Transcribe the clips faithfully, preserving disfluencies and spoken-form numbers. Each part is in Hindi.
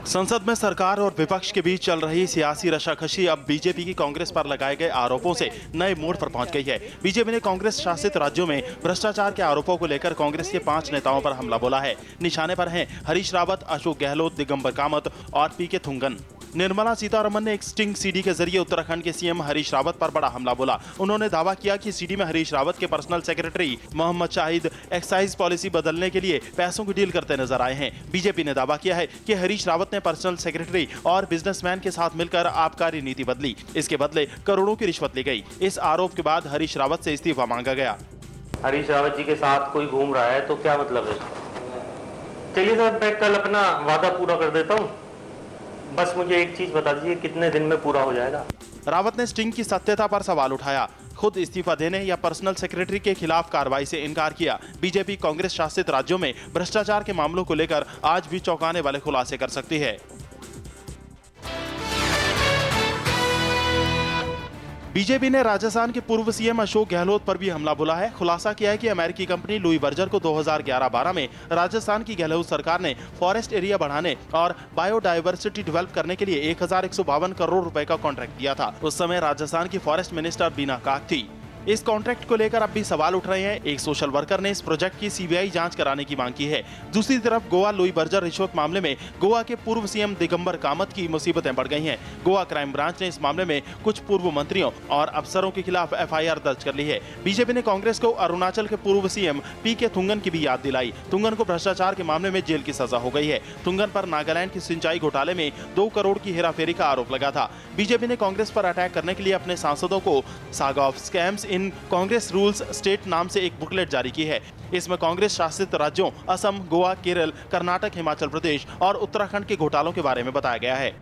संसद में सरकार और विपक्ष के बीच चल रही सियासी रशाकशी अब बीजेपी की कांग्रेस पर लगाए गए आरोपों से नए मोड़ पर पहुंच गई है। बीजेपी ने कांग्रेस शासित राज्यों में भ्रष्टाचार के आरोपों को लेकर कांग्रेस के पांच नेताओं पर हमला बोला है। निशाने पर हैं हरीश रावत, अशोक गहलोत, दिगंबर कामत और पीके थुंगन। निर्मला सीतारमण ने एक स्टिंग सीडी के जरिए उत्तराखंड के सीएम हरीश रावत पर बड़ा हमला बोला। उन्होंने दावा किया कि सीडी में हरीश रावत के personal secretary Mohammad Shahid excise policy बदलने के लिए पैसों की डील करते नजर आए हैं। बीजेपी ने दावा किया है कि हरीश रावत ने पर्सनल सेक्रेटरी और बिजनेसमैन के साथ मिलकर आबकारी नीति बदली। इसके बदले करोड़ों की रिश्वत ली गई। इस आरोप के बाद हरीश रावत से इस्तीफा मांगा गया। हरीश रावत जी के साथ कोई घूम रहा है तो क्या मतलब है? चलिए सर, मैं कल अपना वादा पूरा कर देता हूँ। बस मुझे एक चीज बता दीजिए, कितने दिन में पूरा हो जाएगा? रावत ने स्टिंग की सत्यता पर सवाल उठाया। खुद इस्तीफा देने या पर्सनल सेक्रेटरी के खिलाफ कार्रवाई से इनकार किया। बीजेपी कांग्रेस शासित राज्यों में भ्रष्टाचार के मामलों को लेकर आज भी चौंकाने वाले खुलासे कर सकती है। बीजेपी ने राजस्थान के पूर्व सीएम अशोक गहलोत पर भी हमला बोला है। खुलासा किया है कि अमेरिकी कंपनी लुई बर्जर को दो हज़ार ग्यारह बारह में राजस्थान की गहलोत सरकार ने फॉरेस्ट एरिया बढ़ाने और बायोडायवर्सिटी डेवलप करने के लिए एक हजार एक सौ बावन करोड़ रुपए का कॉन्ट्रैक्ट दिया था। उस समय राजस्थान की फॉरेस्ट मिनिस्टर बीना काक थी। इस कॉन्ट्रैक्ट को लेकर अब भी सवाल उठ रहे हैं। एक सोशल वर्कर ने इस प्रोजेक्ट की सीबीआई जांच कराने की मांग की है। दूसरी तरफ गोवा लुई बर्जर रिश्वत मामले में गोवा के पूर्व सीएम दिगंबर कामत की मुसीबतें बढ़ गई हैं। गोवा क्राइम ब्रांच ने इस मामले में कुछ पूर्व मंत्रियों और अफसरों के खिलाफ एफआईआर दर्ज कर ली है। बीजेपी ने कांग्रेस को अरुणाचल के पूर्व सीएम पीके थुंगन की भी याद दिलाई। थुंगन को भ्रष्टाचार के मामले में जेल की सजा हो गई है। थुंगन पर नागालैंड की सिंचाई घोटाले में दो करोड़ की हेराफेरी का आरोप लगा था। बीजेपी ने कांग्रेस पर अटैक करने के लिए अपने सांसदों को saga of scams in Congress rules state नाम से एक बुकलेट जारी की है। इसमें कांग्रेस शासित राज्यों असम, गोवा, केरल, कर्नाटक, हिमाचल प्रदेश और उत्तराखंड के घोटालों के बारे में बताया गया है।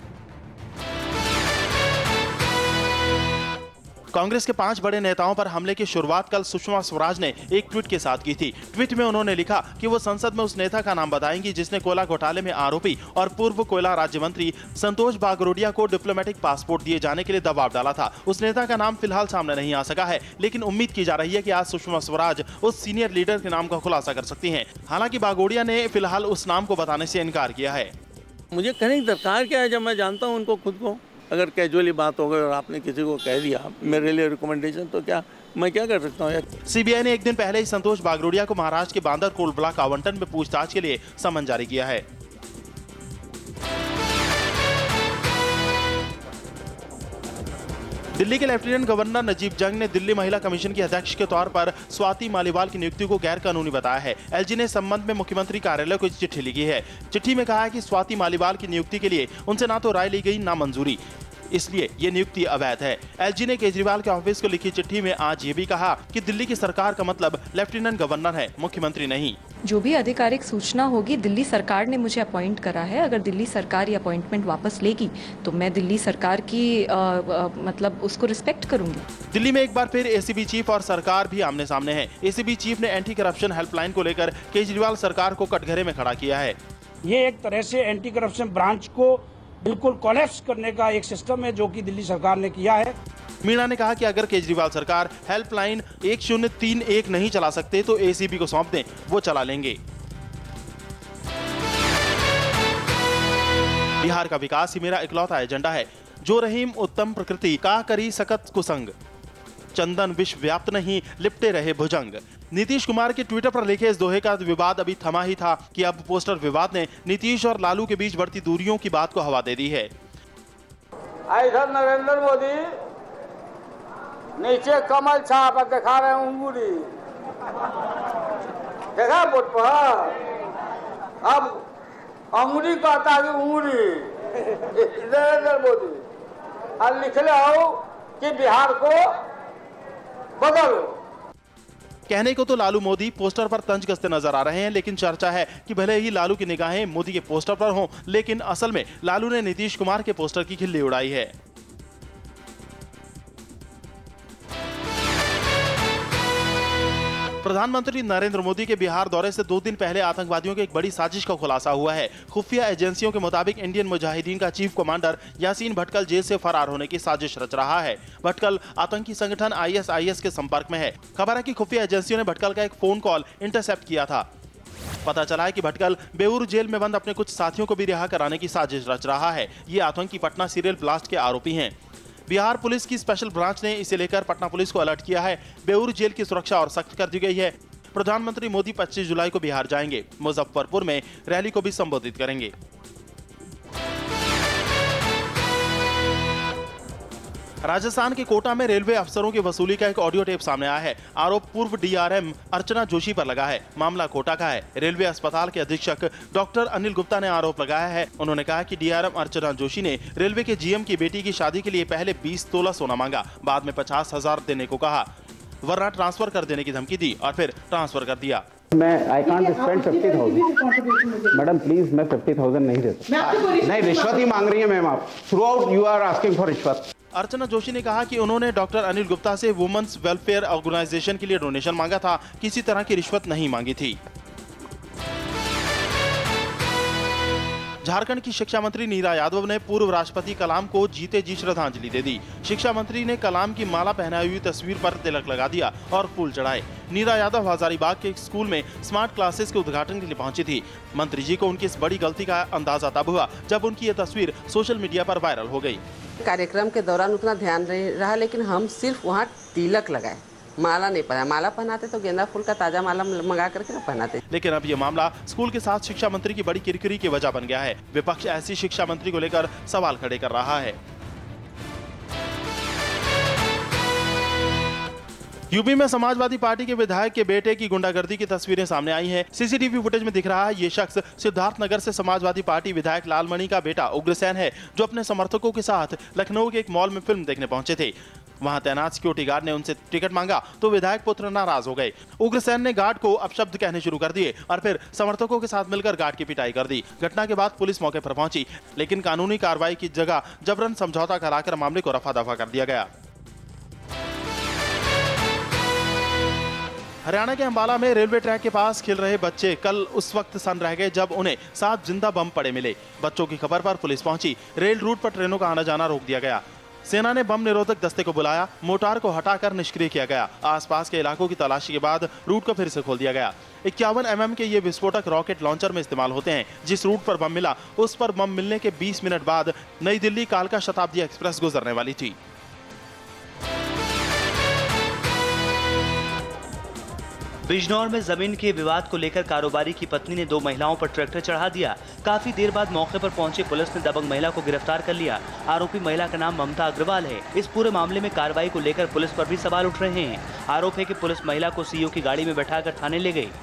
कांग्रेस के पांच बड़े नेताओं पर हमले की शुरुआत कल सुषमा स्वराज ने एक ट्वीट के साथ की थी। ट्वीट में उन्होंने लिखा कि वो संसद में उस नेता का नाम बताएंगी जिसने कोयला घोटाले में आरोपी और पूर्व कोयला राज्य मंत्री संतोष बागरोडिया को डिप्लोमेटिक पासपोर्ट दिए जाने के लिए दबाव डाला था। उस नेता का नाम फिलहाल सामने नहीं आ सका है, लेकिन उम्मीद की जा रही है कि आज सुषमा स्वराज उस सीनियर लीडर के नाम का खुलासा कर सकती है। हालांकि बागोडिया ने फिलहाल उस नाम को बताने से इनकार किया है। मुझे कहने की दरकार क्या है जब मैं जानता हूँ उनको खुद को। अगर कैजुअली बात हो गई और आपने किसी को कह दिया मेरे लिए रिकमेंडेशन, तो क्या मैं क्या कर सकता हूँ यार। सीबीआई ने एक दिन पहले ही संतोष बागरोडिया को महाराष्ट्र के बांदर कोल ब्लॉक आवंटन में पूछताछ के लिए समन जारी किया है। दिल्ली के लेफ्टिनेंट गवर्नर नजीब जंग ने दिल्ली महिला कमीशन की अध्यक्ष के तौर पर स्वाति मालीवाल की नियुक्ति को गैर कानूनी बताया है। एलजी ने इस संबंध में मुख्यमंत्री कार्यालय को चिट्ठी लिखी है। चिट्ठी में कहा है कि स्वाति मालीवाल की नियुक्ति के लिए उनसे ना तो राय ली गई ना मंजूरी, इसलिए ये नियुक्ति अवैध है। एलजी ने केजरीवाल के ऑफिस को लिखी चिट्ठी में आज ये भी कहा कि दिल्ली की सरकार का मतलब लेफ्टिनेंट गवर्नर है, मुख्यमंत्री नहीं। जो भी आधिकारिक सूचना होगी, दिल्ली सरकार ने मुझे अपॉइंट करा है। अगर दिल्ली सरकार ये अपॉइंटमेंट वापस लेगी तो मैं दिल्ली सरकार की आ, आ, मतलब उसको रिस्पेक्ट करूंगी। दिल्ली में एक बार फिर एसीबी चीफ और सरकार भी आमने सामने है। एसीबी चीफ ने एंटी करप्शन हेल्पलाइन को लेकर केजरीवाल सरकार को कटघरे में खड़ा किया है। ये एक तरह से एंटी करप्शन ब्रांच को बिल्कुल कोलैप्स करने का एक सिस्टम है जो कि दिल्ली सरकार ने किया है। मीणा ने कहा कि अगर केजरीवाल सरकार हेल्पलाइन एक शून्य तीन एक नहीं चला सकते तो एसीबी को सौंप दें, वो चला लेंगे। बिहार का विकास ही मेरा इकलौता एजेंडा है। जो रहीम उत्तम प्रकृति का करी सकत कुसंग, चंदन विश्व व्याप्त नहीं लिपटे रहे भुजंग। नीतीश कुमार के ट्विटर पर लिखे इस दोहे का विवाद अभी थमा ही था कि अब पोस्टर विवाद ने नीतीश और लालू के बीच बढ़ती दूरियों की बात को हवा दे दी है। इधर नरेंद्र मोदी नीचे कमल छाप दिखा रहे हैं, उंगली देखा बोर्ड पर, अब अंगुली कहता है उंगली नरेंद्र मोदी, और लिख ले हो कि बिहार को बदलो। कहने को तो लालू मोदी पोस्टर पर तंज कसते नजर आ रहे हैं, लेकिन चर्चा है कि भले ही लालू की निगाहें मोदी के पोस्टर पर हों, लेकिन असल में लालू ने नीतीश कुमार के पोस्टर की खिल्ली उड़ाई है। प्रधानमंत्री नरेंद्र मोदी के बिहार दौरे से दो दिन पहले आतंकवादियों की एक बड़ी साजिश का खुलासा हुआ है। खुफिया एजेंसियों के मुताबिक इंडियन मुजाहिदीन का chief commander Yasin Bhatkal jail से फरार होने की साजिश रच रहा है। भटकल आतंकी संगठन आईएसआईएस के संपर्क में है। खबर है कि खुफिया एजेंसियों ने भटकल का एक फोन कॉल इंटरसेप्ट किया था। पता चला है कि भटकल बेऊर जेल में बंद अपने कुछ साथियों को भी रिहा कराने की साजिश रच रहा है। ये आतंकी पटना सीरियल ब्लास्ट के आरोपी हैं। बिहार पुलिस की स्पेशल ब्रांच ने इसे लेकर पटना पुलिस को अलर्ट किया है। बेऊर जेल की सुरक्षा और सख्त कर दी गई है। प्रधानमंत्री मोदी पच्चीस जुलाई को बिहार जाएंगे। मुजफ्फरपुर में रैली को भी संबोधित करेंगे। राजस्थान के कोटा में रेलवे अफसरों की वसूली का एक ऑडियो टेप सामने आया है। आरोप पूर्व डीआरएम अर्चना जोशी पर लगा है। मामला कोटा का है। रेलवे अस्पताल के अधीक्षक डॉक्टर अनिल गुप्ता ने आरोप लगाया है। उन्होंने कहा कि डीआरएम अर्चना जोशी ने रेलवे के जीएम की बेटी की शादी के लिए पहले बीस तोला सोना मांगा, बाद में पचास हजार देने को कहा, वरना ट्रांसफर कर देने की धमकी दी और फिर ट्रांसफर कर दिया। मैं I can't spend fifty thousand madam please, मैं फिफ्टी थाउजेंड नहीं देता। नहीं, रिश्वत ही मांग रही है मैम आप। Throughout you are asking for रिश्वत। अर्चना जोशी ने कहा कि उन्होंने डॉक्टर अनिल गुप्ता से वुमेन्स वेलफेयर ऑर्गेनाइजेशन के लिए डोनेशन मांगा था, किसी तरह की रिश्वत नहीं मांगी थी। झारखंड की शिक्षा मंत्री नीरा यादव ने पूर्व राष्ट्रपति कलाम को जीते जी श्रद्धांजलि दे दी। शिक्षा मंत्री ने कलाम की माला पहनाई हुई तस्वीर पर तिलक लगा दिया और फूल चढ़ाए। नीरा यादव हजारीबाग के एक स्कूल में स्मार्ट क्लासेस के उद्घाटन के लिए पहुंची थी। मंत्री जी को उनकी इस बड़ी गलती का अंदाजा तब हुआ जब उनकी ये तस्वीर सोशल मीडिया पर वायरल हो गई। कार्यक्रम के दौरान उतना ध्यान नहीं रहा, लेकिन हम सिर्फ वहाँ तिलक लगाए, माला नहीं पहना। माला पहनाते तो गेंदा फूल का ताजा माला मंगा करके ना पहनाते। लेकिन अब ये मामला स्कूल के साथ शिक्षा मंत्री की बड़ी किरकिरी की वजह बन गया है। विपक्ष ऐसी शिक्षा मंत्री को लेकर सवाल खड़े कर रहा है। यूपी में समाजवादी पार्टी के विधायक के बेटे की गुंडागर्दी की तस्वीरें सामने आई हैं। सीसीटीवी फुटेज में दिख रहा है ये शख्स सिद्धार्थनगर से समाजवादी पार्टी विधायक लालमणि का बेटा उग्रसेन है, जो अपने समर्थकों के साथ लखनऊ के एक मॉल में फिल्म देखने पहुंचे थे। वहां तैनात सिक्योरिटी गार्ड ने उनसे टिकट मांगा तो विधायक पुत्र नाराज हो गए। उग्रसेन ने गार्ड को अपशब्द कहने शुरू कर दिए और फिर समर्थकों के साथ मिलकर गार्ड की पिटाई कर दी। घटना के बाद पुलिस मौके पर पहुंची, लेकिन कानूनी कार्रवाई की जगह जबरन समझौता कराकर मामले को रफा दफा कर दिया गया। हरियाणा के अंबाला में रेलवे ट्रैक के पास खेल रहे बच्चे कल उस वक्त सन्न रह गए जब उन्हें सात जिंदा बम पड़े मिले। बच्चों की खबर पर पुलिस पहुंची। रेल रूट पर ट्रेनों का आना जाना रोक दिया गया। सेना ने बम निरोधक दस्ते को बुलाया। मोटार को हटाकर निष्क्रिय किया गया। आसपास के इलाकों की तलाशी के बाद रूट को फिर से खोल दिया गया। इक्यावन एम एम के ये विस्फोटक रॉकेट लॉन्चर में इस्तेमाल होते हैं। जिस रूट पर बम मिला उस पर बम मिलने के बीस मिनट बाद नई दिल्ली कालका शताब्दी एक्सप्रेस गुजरने वाली थी। बिजनौर में जमीन के विवाद को लेकर कारोबारी की पत्नी ने दो महिलाओं पर ट्रैक्टर चढ़ा दिया। काफी देर बाद मौके पर पहुंची पुलिस ने दबंग महिला को गिरफ्तार कर लिया। आरोपी महिला का नाम ममता अग्रवाल है। इस पूरे मामले में कार्रवाई को लेकर पुलिस पर भी सवाल उठ रहे हैं। आरोप है कि पुलिस महिला को सीईओ की गाड़ी में बैठाकर थाने ले गई।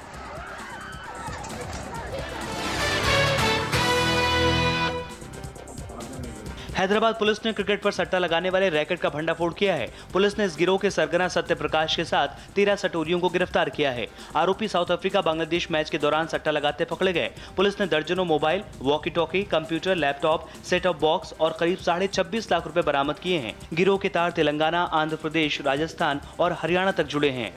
हैदराबाद पुलिस ने क्रिकेट पर सट्टा लगाने वाले रैकेट का भंडाफोड़ किया है। पुलिस ने इस गिरोह के सरगना सत्य प्रकाश के साथ तेरह सटोरियों को गिरफ्तार किया है। आरोपी साउथ अफ्रीका बांग्लादेश मैच के दौरान सट्टा लगाते पकड़े गए। पुलिस ने दर्जनों mobile, walkie talkie, computer, laptop, set top box और करीब साढ़े छब्बीस लाख रुपए बरामद किए हैं। गिरोह के तार तेलंगाना, आंध्र प्रदेश, राजस्थान और हरियाणा तक जुड़े हैं।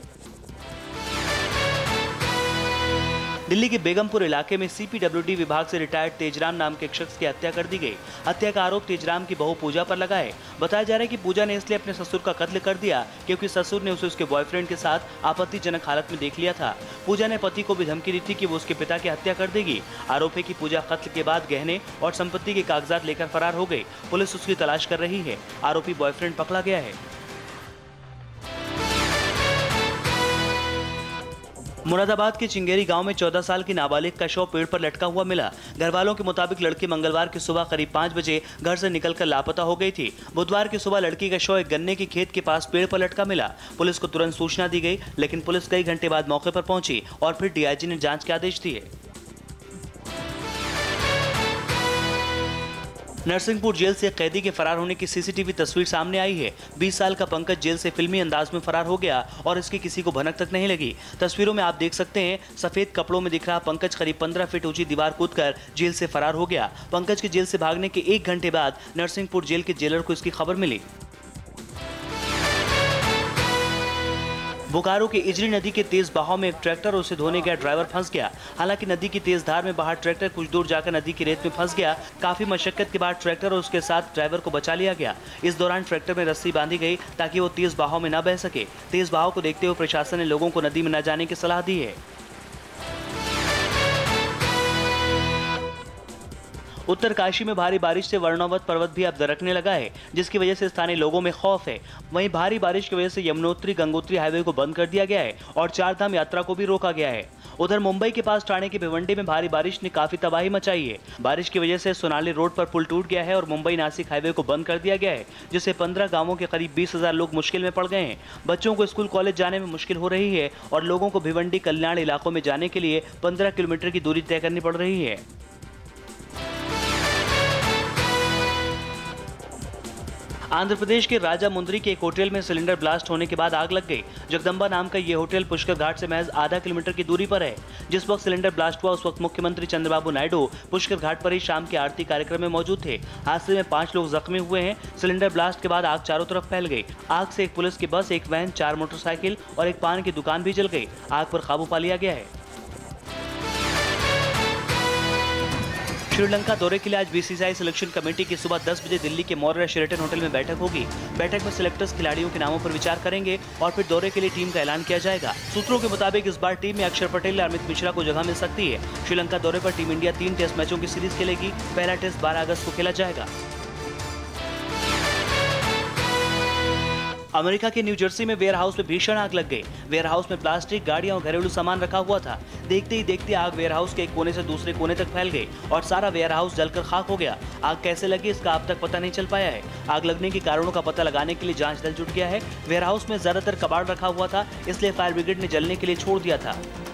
दिल्ली के बेगमपुर इलाके में सीपीडब्ल्यूडी विभाग से रिटायर्ड तेजराम नाम के एक शख्स की हत्या कर दी गई। हत्या का आरोप तेजराम की बहू पूजा पर लगा है। बताया जा रहा है कि पूजा ने इसलिए अपने ससुर का कत्ल कर दिया क्योंकि ससुर ने उसे उसके बॉयफ्रेंड के साथ आपत्तिजनक हालत में देख लिया था। पूजा ने पति को भी धमकी दी थी कि वो उसके पिता की हत्या कर देगी। आरोप है कि पूजा कत्ल के बाद गहने और संपत्ति के कागजात लेकर फरार हो गई। पुलिस उसकी तलाश कर रही है। आरोपी बॉयफ्रेंड पकड़ा गया है। मुरादाबाद के चिंगेरी गांव में चौदह साल की नाबालिग का शव पेड़ पर लटका हुआ मिला। घर वालों के मुताबिक लड़की मंगलवार की सुबह करीब पाँच बजे घर से निकलकर लापता हो गई थी। बुधवार की सुबह लड़की का शव एक गन्ने के खेत के पास पेड़ पर लटका मिला। पुलिस को तुरंत सूचना दी गई, लेकिन पुलिस कई घंटे बाद मौके पर पहुंची और फिर डीआईजी ने जांच के आदेश दिए। नरसिंहपुर जेल से कैदी के फरार होने की सीसीटीवी तस्वीर सामने आई है। बीस साल का पंकज जेल से फिल्मी अंदाज में फरार हो गया और इसकी किसी को भनक तक नहीं लगी। तस्वीरों में आप देख सकते हैं सफेद कपड़ों में दिख रहा पंकज करीब पंद्रह फीट ऊंची दीवार कूदकर जेल से फरार हो गया। पंकज के जेल से भागने के एक घंटे बाद नरसिंहपुर जेल के जेलर को इसकी खबर मिली। बोकारो के इजरी नदी के तेज बहाव में एक ट्रैक्टर और उसे धोने गया ड्राइवर फंस गया। हालांकि नदी की तेज धार में बाहर ट्रैक्टर कुछ दूर जाकर नदी की रेत में फंस गया। काफी मशक्कत के बाद ट्रैक्टर और उसके साथ ड्राइवर को बचा लिया गया। इस दौरान ट्रैक्टर में रस्सी बांधी गई ताकि वो तेज बहाव में न बह सके। तेज बहाव को देखते हुए प्रशासन ने लोगों को नदी में न जाने की सलाह दी है। उत्तरकाशी में भारी बारिश से वर्णोवत पर्वत भी अब दरकने लगा है, जिसकी वजह से स्थानीय लोगों में खौफ है। वहीं भारी बारिश की वजह से यमुनोत्री गंगोत्री हाईवे को बंद कर दिया गया है और चार धाम यात्रा को भी रोका गया है। उधर मुंबई के पास ठाणे के भिवंडी में भारी बारिश ने काफी तबाही मचाई है। बारिश की वजह से सोनाली रोड पर पुल टूट गया है और मुंबई नासिक हाईवे को बंद कर दिया गया है, जिससे पंद्रह गांवों के करीब बीस हजार लोग मुश्किल में पड़ गए हैं। बच्चों को स्कूल कॉलेज जाने में मुश्किल हो रही है और लोगों को भिवंडी कल्याण इलाकों में जाने के लिए पंद्रह किलोमीटर की दूरी तय करनी पड़ रही है। आंध्र प्रदेश के राजामुंद्री के एक होटल में सिलेंडर ब्लास्ट होने के बाद आग लग गई। जगदम्बा नाम का ये होटल पुष्कर घाट से महज आधा किलोमीटर की दूरी पर है। जिस वक्त सिलेंडर ब्लास्ट हुआ उस वक्त मुख्यमंत्री चंद्रबाबू नायडू पुष्कर घाट पर ही शाम के आरती कार्यक्रम में मौजूद थे। हादसे में पांच लोग जख्मी हुए हैं। सिलेंडर ब्लास्ट के बाद आग चारों तरफ फैल गई। आग से एक पुलिस की बस, एक वैन, चार मोटरसाइकिल और एक पान की दुकान भी जल गई। आग पर काबू पा लिया गया है। श्रीलंका दौरे के लिए आज बीसीसीआई सिलेक्शन कमेटी की सुबह दस बजे दिल्ली के मौर्य शेरेटन होटल में बैठक होगी। बैठक में सिलेक्टर्स खिलाड़ियों के नामों पर विचार करेंगे और फिर दौरे के लिए टीम का ऐलान किया जाएगा। सूत्रों के मुताबिक इस बार टीम में अक्षर पटेल और अमित मिश्रा को जगह मिल सकती है। श्रीलंका दौरे पर टीम इंडिया तीन टेस्ट मैचों की सीरीज खेलेगी। पहला टेस्ट बारह अगस्त को खेला जाएगा। अमेरिका के न्यू जर्सी में वेयरहाउस में भीषण आग लग गई। वेयरहाउस में प्लास्टिक, गाड़ियां और घरेलू सामान रखा हुआ था। देखते ही देखते आग वेयरहाउस के एक कोने से दूसरे कोने तक फैल गई और सारा वेयरहाउस जलकर खाक हो गया। आग कैसे लगी इसका अब तक पता नहीं चल पाया है। आग लगने के कारणों का पता लगाने के लिए जांच दल जुट गया है। वेयरहाउस में ज्यादातर कबाड़ रखा हुआ था, इसलिए फायर ब्रिगेड ने जलने के लिए छोड़ दिया था।